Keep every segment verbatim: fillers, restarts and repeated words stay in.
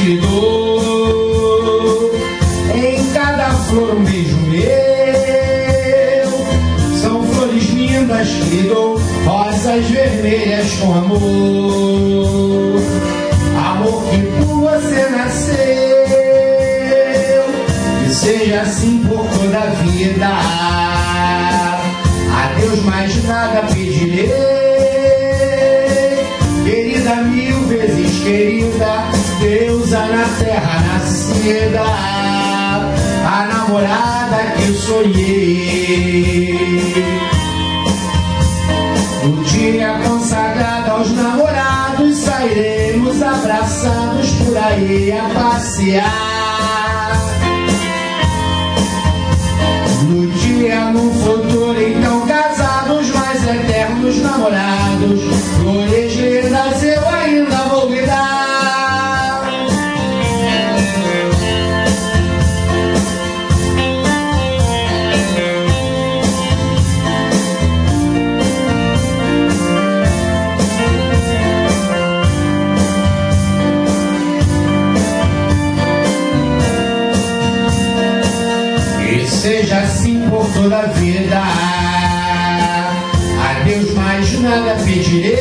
te dou. Em cada flor um beijo meu, são flores lindas que dou, rosas vermelhas com amor. Amor que por você nasceu, que seja assim por toda a vida. A Deus mais nada pedirei, querida, mil vezes querida, deusa na terra nascida, a namorada que sonhei. No dia consagrado aos namorados, sairemos abraçados por aí a passear. No dia no futuro, então casados, mas eternos namorados, flores lindas eu ainda vou lhe dar. Seja assim por toda a vida. A Deus mais nada pedirei,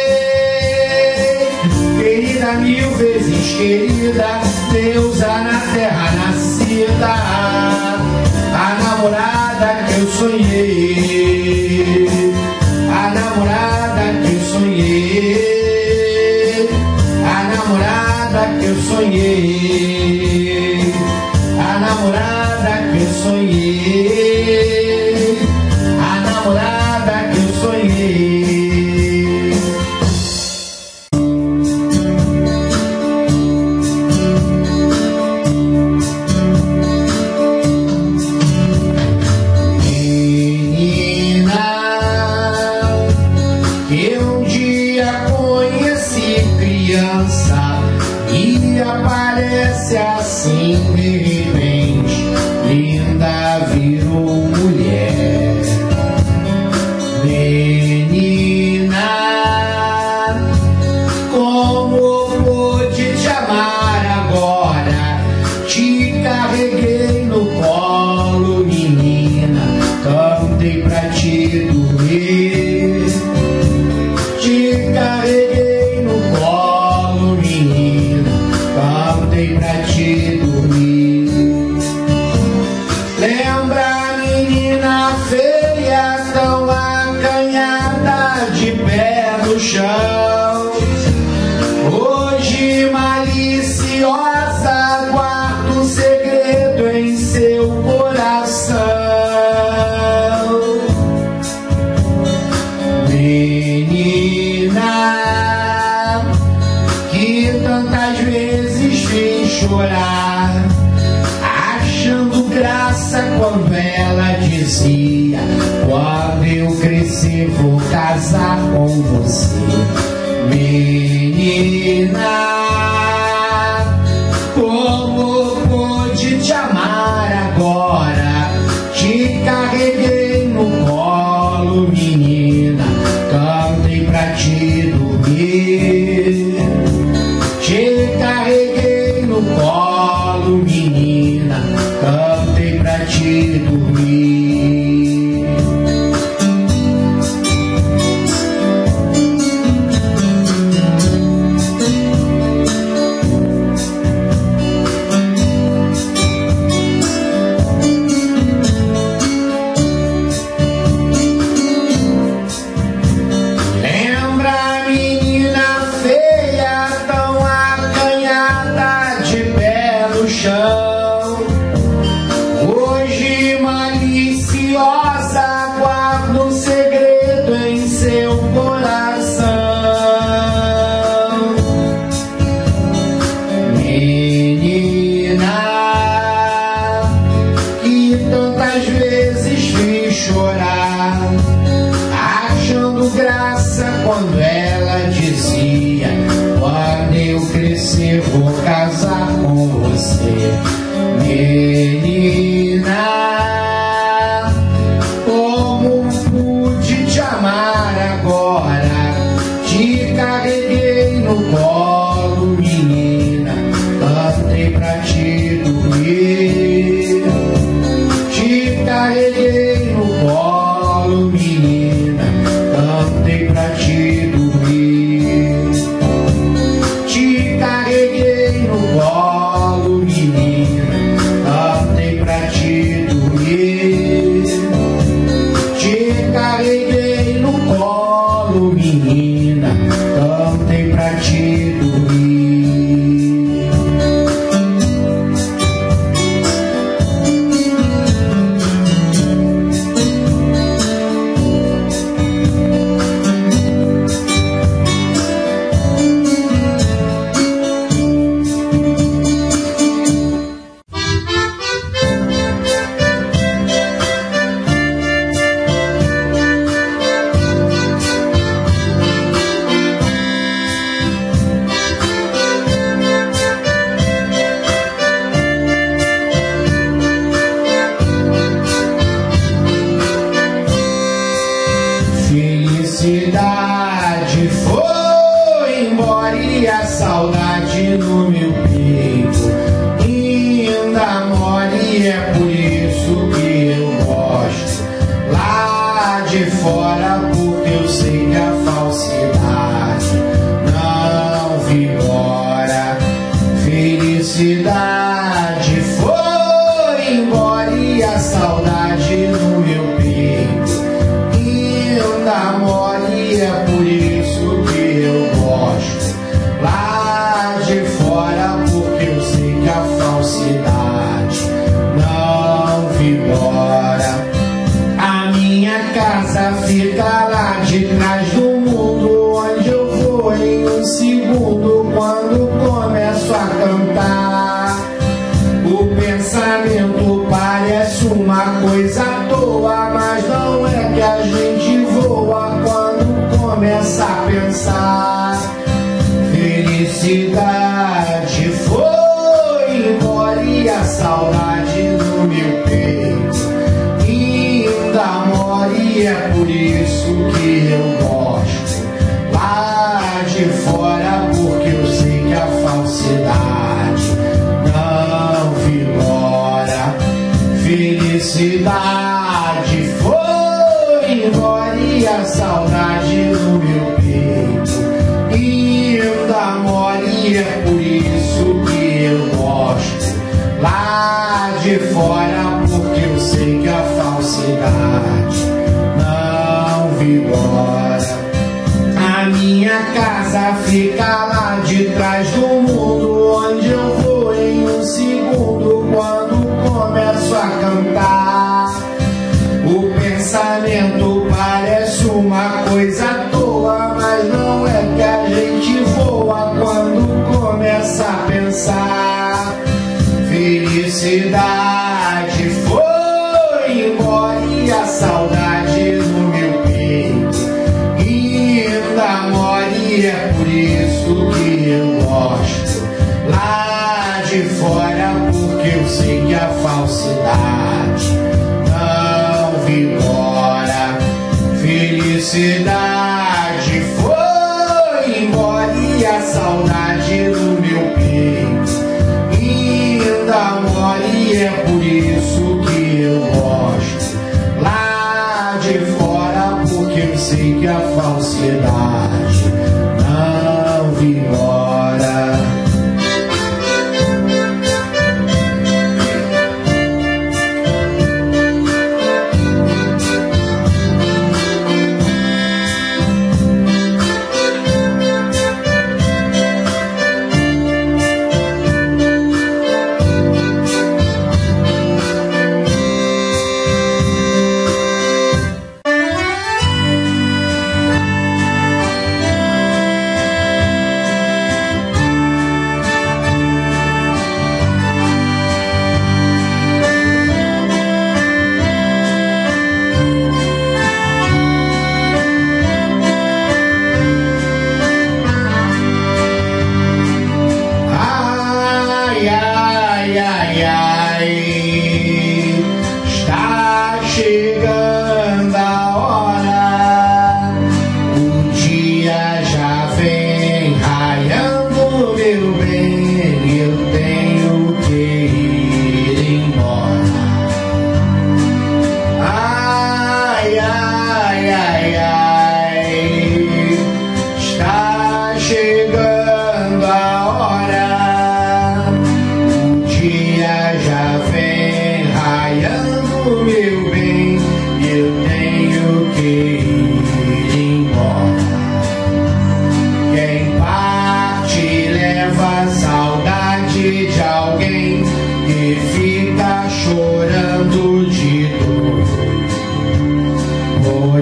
querida, mil vezes querida, deusa na terra nascida, a namorada que eu sonhei, a namorada que eu sonhei, a namorada que eu sonhei, a namorada que eu sonhei, a namorada que eu sonhei. Menina, que um dia conheci criança e aparece assim de repente, linda virou mulher. Menina, como pude te amar agora? Te carreguei no colo, menina, cantei pra te dormir. Te carreguei no colo, menina, cantei pra te dormir. Lembra, menina feia, tão acanhada, de pé no chão. Hoje maliciosa, guarda um segredo em seu coração. Menina, que tantas vezes fez chorar, achando graça quando ela dizia: quando eu crescer vou casar com você. Menina, como pude te amar agora? Te carreguei no colo, menina, cantei pra te dormir. Te carreguei no colo, menina, cantei pra te dormir. Lembra, menina feia, tão acanhada, de pé no chão. Hoje maliciosa, guarda um segredo em seu coração. Menina, que tantas vezes fiz chorar, achando graça quando ela dizia: quando eu crescer vou casar com você. Menina, carreguei no colo, menina, cantei pra te dormir. Te carreguei no colo, menina, cantei pra te dormir. Te carreguei no colo, menina, cantei pra te dormir. Felicidade foi embora e a saudade no meu peito ainda mora, e é por isso que eu gosto lá de fora, porque eu sei que a falsidade não vigora. Felicidade foi embora e a saudade no meu peito ainda mora, e é por isso que eu gosto lá de fora, porque eu sei que a falsidade não vigora. A minha casa fica lá de trás do mundo, onde eu vou em um segundo quando começo a cantar. O pensamento parece uma coisa à toa, mas não é que a gente voa quando começa a pensar. Felicidade foi embora e a saudade no meu peito ainda mora, e é por isso que eu gosto lá de fora, porque eu sei que a falsidade não vigora. Felicidade foi embora e a saudade no meu peito ainda mora, e é por isso que eu gosto lá de fora, porque eu sei que a falsidade não vigora. A minha casa fica lá de trás do mundo, onde eu vou em um segundo quando começo a cantar. O pensamento parece uma coisa à toa, mas não é que a gente voa quando começa a pensar. Felicidade foi embora e a saudade no meu peito ainda mora, e é por isso que eu gosto lá de fora, porque eu sei que a falsidade não vigora. Felicidade foi embora e a saudade no meu peito ainda mora, e é por isso que eu gosto lá de fora, porque eu sei que a falsidade não vigora.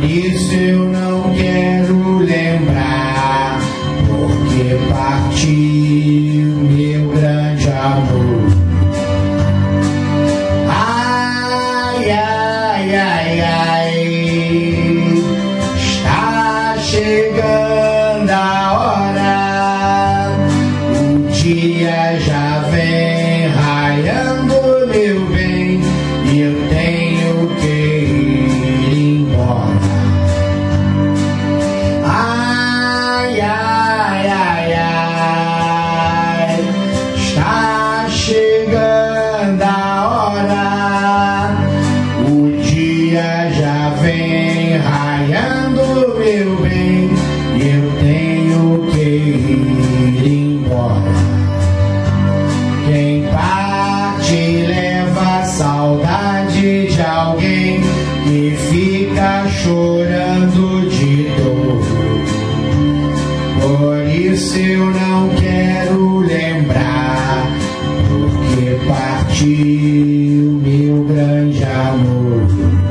isso eu não quero lembrar, porque partiu meu grande amor. Ai, ai, ai, ai, está chegando a hora, o dia já vem raiando, meu bem, e eu tenho que ir embora. Ai, ai, ai, ai, está chegando a hora, o dia já vem raiando, meu bem, e eu tenho que ir embora. Quem parte leva saudade de alguém que fica chorando de dor. Por isso eu não quero lembrar, porque partiu meu grande amor.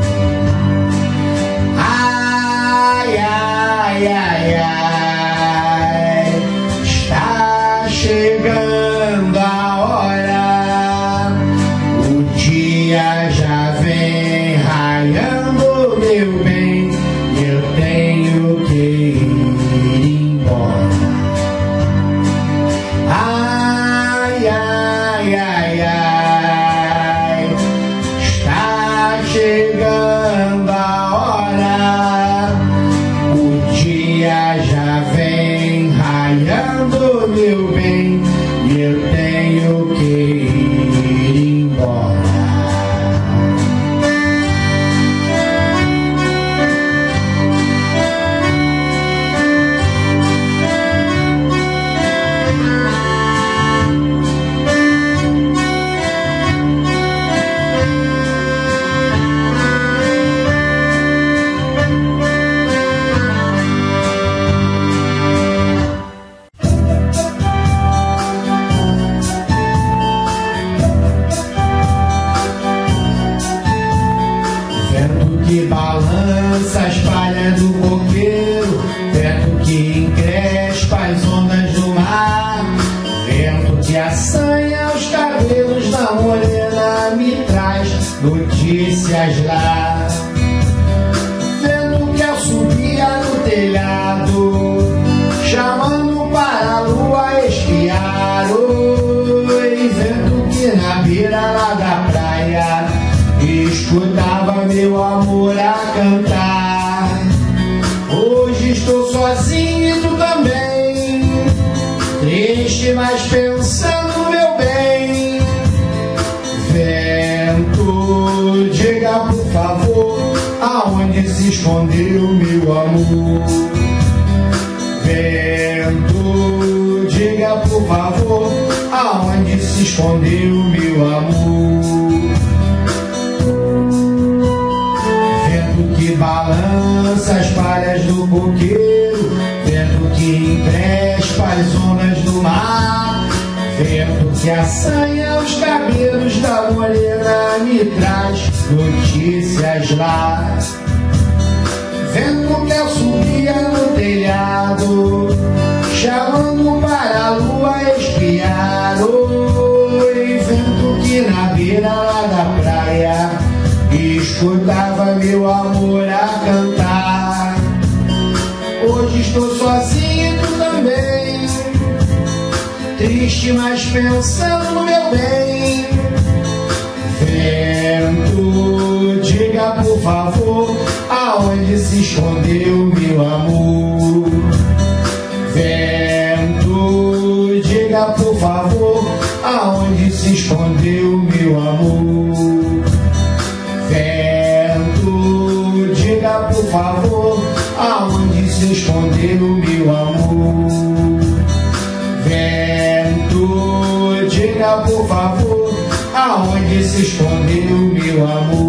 Ai, ai, ai, ai, está chegando a hora, o dia já vem raiando, meu bem, e eu tenho que ir embora. Ai, ai, ai, ai, está chegando a hora, o dia já vem raiando, meu bem, e eu tenho que ir embora. Vento que balança as palhas do coqueiro, vento que encrespa as ondas do mar, vento que assanha os cabelos da morena, me traz notícias lá. Vento que assobia no telhado, chamando para a lua espiar. Oi, vento que na beira lá da praia escutava meu amor a cantar. Hoje estou sozinho e tu também, triste, mas pensando meu bem. Vento, diga por favor, aonde se escondeu meu amor. Vento, diga por favor, aonde se escondeu meu amor. Que balança as palhas do coqueiro, vento que encrespa as ondas do mar, vento que assanha os cabelos da morena, me traz notícias lá. Vento que assobia no telhado, chamando para a lua espiar. Oi, vento que na beira lá da praia escutava meu amor a cantar. Hoje estou sozinho e tu também, triste, mas pensando no meu bem. Vento, diga por favor, aonde se escondeu meu amor. Vento, diga por favor, aonde se escondeu meu amor. Vento, diga por favor, aonde se escondeu meu amor. Vento, diga por favor, aonde se escondeu meu amor.